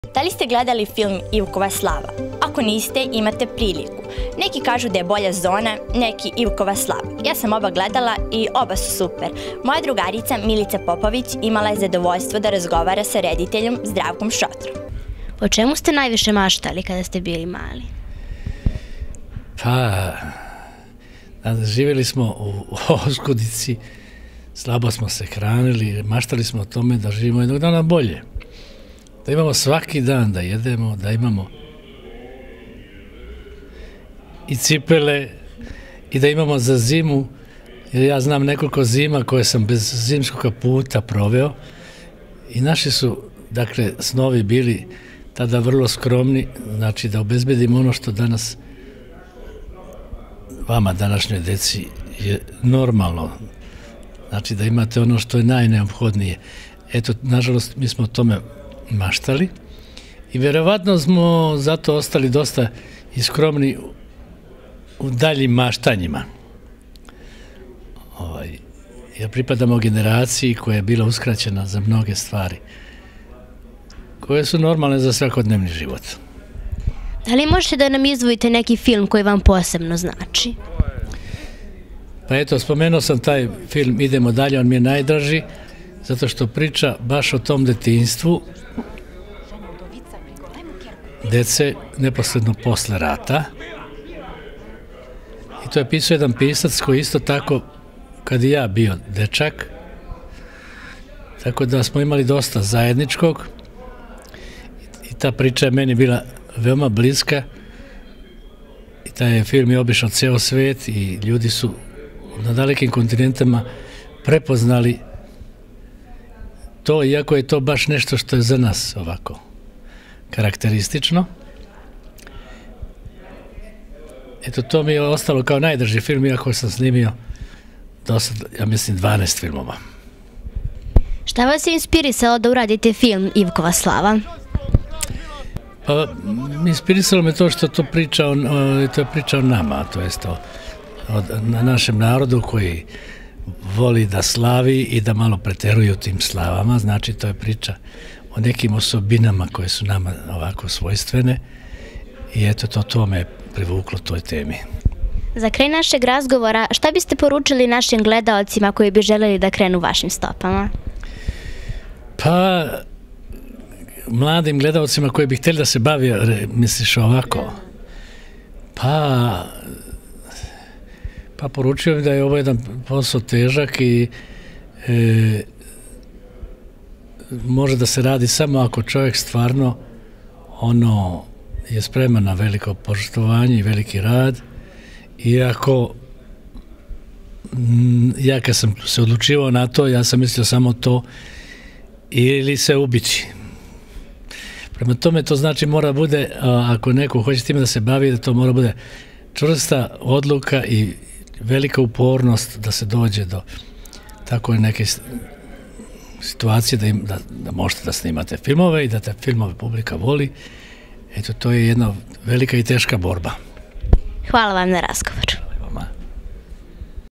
Da li ste gledali film Ivkova slava? Ako niste, imate priliku. Neki kažu da je bolja zona, neki Ivkova slava. Ja sam oba gledala i oba su super. Moja drugarica Milica Popović imala je zadovoljstvo da razgovara sa rediteljom Zdravkom Šotrom. O čemu ste najviše maštali kada ste bili mali? Pa, živjeli smo u oskudici, slabo smo se hranili, maštali smo o tome da živimo jednog dana bolje. Da imamo svaki dan da jedemo, da imamo i cipele i da imamo za zimu, jer ja znam nekoliko zima koje sam bez zimskog puta proveo i naši su, dakle, snovi bili tada vrlo skromni, znači da obezbedimo ono što danas vama, današnjoj deci, je normalno. Znači da imate ono što je najneophodnije. Eto, nažalost, mi smo o tome maštali i vjerovatno smo zato ostali dosta iskromni u daljim maštanjima. Ja pripadamo generaciji koja je bila uskraćena za mnoge stvari koje su normalne za svakodnevni život. Da li možete da nam izdvojite neki film koji vam posebno znači? Pa eto, spomenuo sam taj film Idemo dalje, on mi je najdraži, zato što priča baš o tom detinjstvu dece neposredno posle rata. I to je pisao jedan pisac koji isto tako, kad i ja bio dečak, tako da smo imali dosta zajedničkog i ta priča je meni bila veoma bliska i taj film je obišao ceo svet i ljudi su na dalekim kontinentama prepoznali to, iako je to baš nešto što je za nas ovako karakteristično. Eto, to mi je ostalo kao najdrži film, iako sam snimio do sad, ja mislim, 12 filmova. Šta vas je inspirisalo da uradite film Ivkova slava? Pa, inspirisalo me to što to je priča o nama, to jest o našem narodu koji voli da slavi i da malo preteruje u tim slavama. Znači, to je priča o nekim osobinama koje su nama ovako svojstvene i eto, to me privuklo toj temi. Za kraj našeg razgovora, šta biste poručili našim gledaocima koji bi želeli da krenu vašim stopama? Pa, mladim gledaocima koji bi htjeli da se bavi, misliš ovako, pa poručio bih da je ovo jedan posao težak i može da se radi samo ako čovjek stvarno je spreman na veliko poštovanje i veliki rad. I ako ja kad sam se odlučivao na to, ja sam mislio samo to ili se ubići. Prema tome to znači mora bude, ako neko hoće time da se bavi, da to mora bude čvrsta odluka i velika upornost da se dođe do tako neke situacije da možete da snimate filmove i da te filmove publika voli. Eto, to je jedna velika i teška borba. Hvala vam na razgovoru.